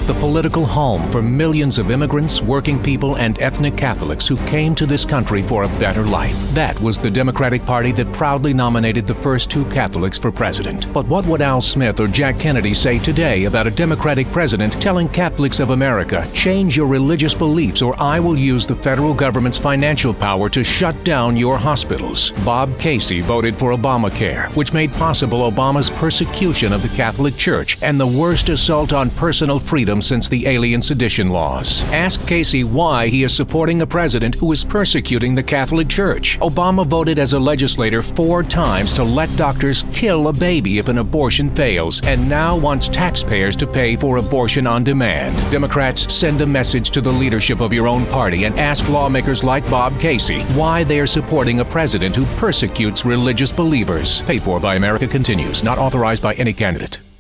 the political home for millions of immigrants, working people, and ethnic Catholics who came to this country for a better life. That was the Democratic Party that proudly nominated the first two Catholics for president. But what would Al Smith or Jack Kennedy say today about a Democratic president telling Catholics of America, change your religious beliefs or I will use the federal government's financial power to shut down your hospitals? Bob Casey voted for Obamacare, which made possible Obama's persecution of the Catholic Church and the worst assault on personal freedom since the Alien Sedition laws. Ask Casey why he is supporting a president who is persecuting the Catholic Church. Obama voted as a legislator 4 times to let doctors kill a baby if an abortion fails, and now wants taxpayers to pay for abortion on demand. Democrats, send a message to the leadership of your own party and ask lawmakers like Bob Casey why they are supporting a president who persecutes religious believers. Paid for by America continues, not authorized by any candidate.